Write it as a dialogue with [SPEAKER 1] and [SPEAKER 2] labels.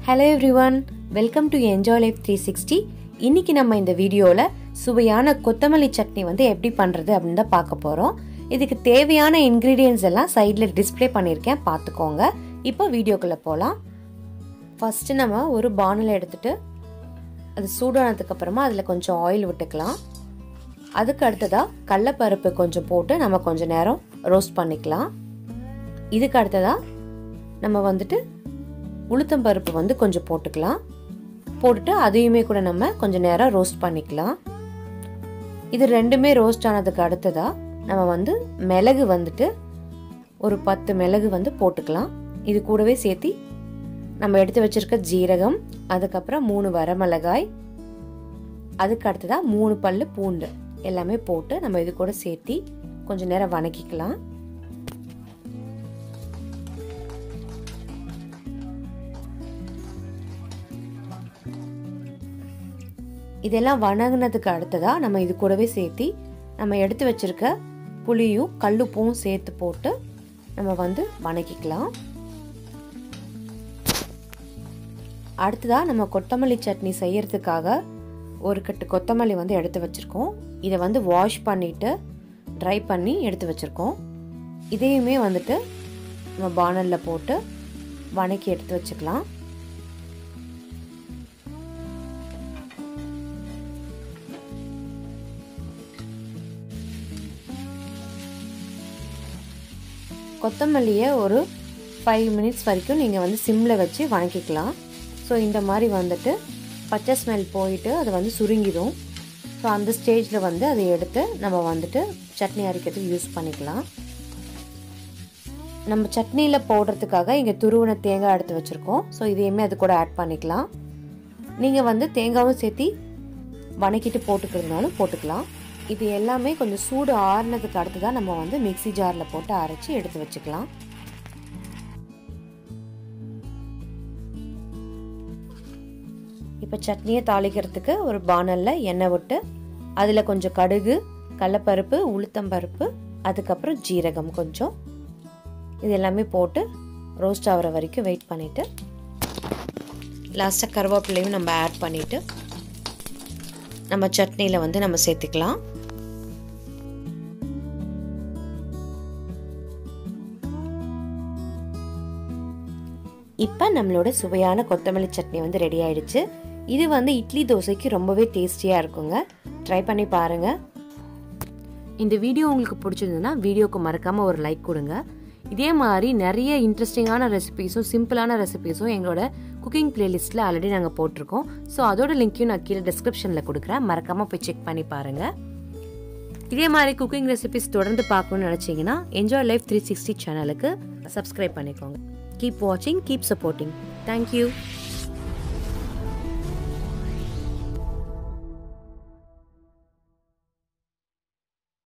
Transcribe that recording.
[SPEAKER 1] Hello everyone, welcome to Enjoy Life 360. இன்னைக்கு நம்ம இந்த வீடியோல சுவையான கொத்தமல்லி சட்னி வந்து எப்படி பண்றது அப்படினு தான் பார்க்க போறோம். இதுக்கு தேவையான ingredients எல்லாம் சைடுல டிஸ்ப்ளே பண்ணிருக்கேன் பாத்துக்கோங்க. இப்போ வீடியோக்குள்ள போலாம். ஃபர்ஸ்ட் நம்ம ஒரு பானல எடுத்துட்டு அது சூடானதுக்கு அப்புறமா அதுல கொஞ்சம் ஆயில் விட்டுக்கலாம். அதுக்கு அடுத்ததா கடலைப்பருப்பு கொஞ்சம் போட்டு நம்ம கொஞ்ச நேரம் ரோஸ்ட் பண்ணிக்கலாம். இதுக்கு அடுத்ததா நம்ம வந்துட்டு உளுத்தம் பருப்பு வந்து கொஞ்சம் போட்டுக்கலாம். போட்டுட்டு அதையுமே கூட நம்ம கொஞ்ச நேரம் ரோஸ்ட் பண்ணிக்கலாம். இது ரெண்டுமே ரோஸ்ட் ஆனதுக்கு அடுத்ததா நம்ம வந்து மிளகு வந்துட்டு ஒரு 10 மிளகு வந்து போட்டுக்கலாம். இது கூடவே சேர்த்து நம்ம எடுத்து வச்சிருக்க ஜீரகம், அதுக்கப்புறம் 3 வரமிளகாய், அதுக்கு அடுத்ததா 3 பல்லு பூண்டு எல்லாமே போட்டு நம்ம இது கூட சேர்த்து கொஞ்ச நேரம் வதக்கிக்கலாம். இதெல்லாம் வணங்கினதுக்கு அடுத்ததா நம்ம இது கூடவே சேர்த்து நம்ம எடுத்து வச்சிருக்க புளியும் கல்லுப்பும் சேர்த்து போட்டு நம்ம வந்து வதக்கிக்கலாம். அடுத்ததா நம்ம கொத்தமல்லி சட்னி செய்யறதுக்காக ஒரு கட்டு கொத்தமல்லி வந்து எடுத்து வச்சிருக்கோம். இதை வந்து வாஷ் பண்ணிட்டு ட்ரை பண்ணி எடுத்து வச்சிருக்கோம். இதையுமே வந்துட்டு நம்ம பானல்ல போட்டு வதக்கி எடுத்து வச்சுக்கலாம். கொத்தமல்லியை ஒரு 5 மினிட்ஸ் வரைக்கும் நீங்கள் வந்து சிம்மில் வச்சு வதக்கிக்கலாம். ஸோ இந்த மாதிரி வந்துட்டு பச்சை ஸ்மெல் போயிட்டு அது வந்து சுருங்கிடும். ஸோ அந்த ஸ்டேஜில் வந்து அதை எடுத்து நம்ம வந்துட்டு சட்னி அரைக்கிறதுக்கு யூஸ் பண்ணிக்கலாம். நம்ம சட்னியில் போடுறதுக்காக இங்கே துருவின தேங்காய் எடுத்து வச்சுருக்கோம். ஸோ இதையுமே அது கூட ஆட் பண்ணிக்கலாம். நீங்கள் வந்து தேங்காயும் சேர்த்து வதக்கிட்டு போட்டுக்கிறதுனாலும் போட்டுக்கலாம். இது எல்லாமே கொஞ்சம் சூடு ஆறுனதுக்கு அடுத்துதான் நம்ம வந்து மிக்ஸி ஜாரில் போட்டு அரைச்சி எடுத்து வச்சுக்கலாம். இப்போ சட்னியை தாளிக்கிறதுக்கு ஒரு பானலில் எண்ணெய் விட்டு அதில் கொஞ்சம் கடுகு, கடலைப்பருப்பு, உளுத்தம்பருப்பு, அதுக்கப்புறம் ஜீரகம் கொஞ்சம் இது எல்லாமே போட்டு ரோஸ்ட் ஆகிற வரைக்கும் வெயிட் பண்ணிவிட்டு லாஸ்ட்டாக கருவேப்பிலையும் நம்ம ஆட் பண்ணிவிட்டு நம்ம சட்னியில் வந்து நம்ம சேர்த்துக்கலாம். இப்போ நம்மளோட சுவையான கொத்தமல்லி சட்னி வந்து ரெடி ஆயிடுச்சு. இது வந்து இட்லி தோசைக்கு ரொம்பவே டேஸ்டியாக இருக்குங்க. ட்ரை பண்ணி பாருங்கள். இந்த வீடியோ உங்களுக்கு பிடிச்சிருந்ததுன்னா வீடியோக்கு மறக்காமல் ஒரு லைக் கொடுங்க. இதே மாதிரி நிறைய இன்ட்ரெஸ்டிங்கான ரெசிபீஸும் சிம்பிளான ரெசிபீஸும் எங்களோட குக்கிங் பிளேலிஸ்ட்டில் ஆல்ரெடி நாங்கள் போட்டிருக்கோம். ஸோ அதோட லிங்க்கையும் நான் கீழே டிஸ்கிரிப்ஷனில் கொடுக்குறேன். மறக்காமல் போய் செக் பண்ணி பாருங்கள். இதே மாதிரி குக்கிங் ரெசிபீஸ் தொடர்ந்து பார்க்கணும்னு நினச்சிங்கன்னா என்ஜாய் லைஃப் 360 சேனலுக்கு சப்ஸ்கிரைப் பண்ணிக்கோங்க. Keep watching, keep supporting. Thank you.